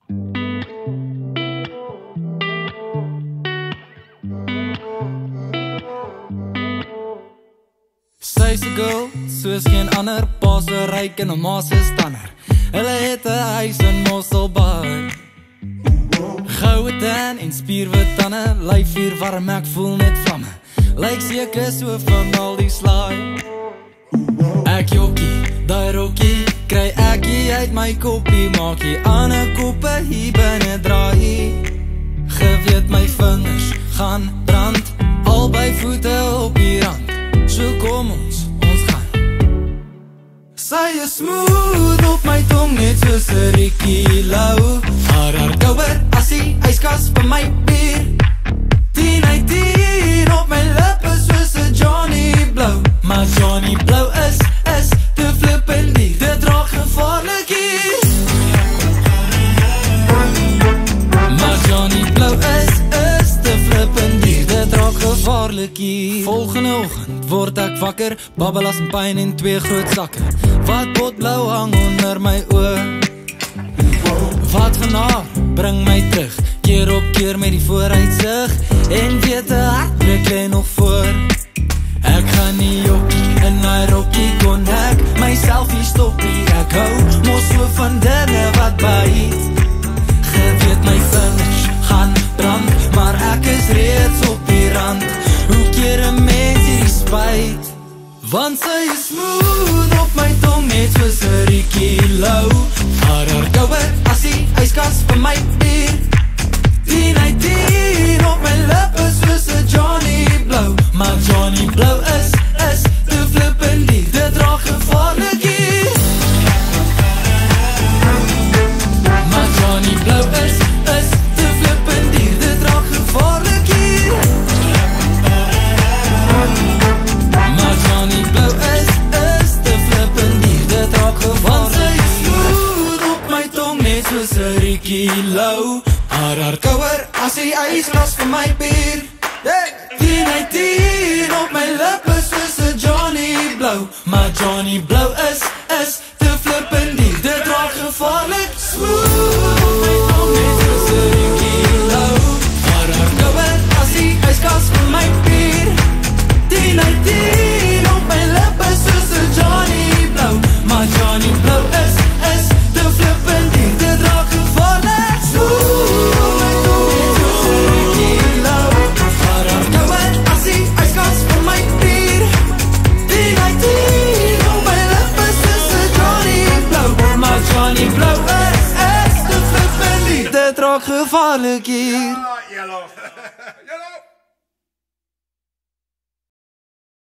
Sy's 'n girl, soos geen ander, pa se ryk en 'n ma se stander. Hulle het 'n huis in Mosselbaai. Goue tan en spierwit tande, lyfvuur warm, ek voel net vlamme. Lyk seker so van al die slaai. Ek jokkie, daai rokkie, kry ek hier uit my koppie, maak hier ander koppe hier binne draai. Geweet my vingers gaan brand, albei voete op die rand. So kom ons gaan. Sy is smooth op my tong, net soos 'n Ricky Lou. Haar kouer as die yskas vir my bier. 10-10 op my lippe soos 'n Johnny Blow. Maar Johnny Blow is te flippin' lief, dit raak gevaarlik hier. Maar Johnny Blow is te flippin' lief, dit raak gevaarlik hier. Volgende oggend word ek wakker, babbelas en pyn en 2 groot sakke. Wat potblauw hang onder my oor. Wat genaar, bring my terug, keer op keer met die vooruitsig. En weet 'n hartbreek lê nog voor. Ek gaan nie jokkie, in my rokkie kon ek myself hier stop nie. Ek hou mos so van dinge wat byt. Geweet my vingers gaan brand, maar ek is reeds op die rand. Hoe keer 'n mens hierdie spyt? Want sy is smooth op my tong, net soos 'n Ricky Lou. Haar kouer as die yskas vir my bier. 10-10 op my lippe soos 'n Johnny Blow. Maar Johnny Blow is te flippin' lief, dit raak gevaarlik hier. Maar Johnny Blow is te flippin' lief, dit raak gevaarlik hier. Maar Johnny Blow is te flippin' lief, dit raak gevaarlik. Want sy is smooth op my tong, net soos 'n Ricky Lou. Haar kouer as die yskas vir my bier. 10-10 op my lippe soos 'n Johnny Blow. Maar Johnny Blow is te flippin' lief, dit raak gevaarlik. Smooth op my tong, net soos 'n Ricky Lou. Haar kouer as die yskas vir my bier. 10-10 op my lippe soos 'n Johnny Blow. Maar Johnny Blow is te flippin' lief, dit raak gevaarlik. Smooth op my tong, net soos 'n Ricky Lou. Haar kouer as die yskas vir my bier. 10-10 op my lippe soos 'n Johnny Blow. Maar Johnny Blow is te flippin' lief, dit raak gevaarlik hier. Ja, yellow.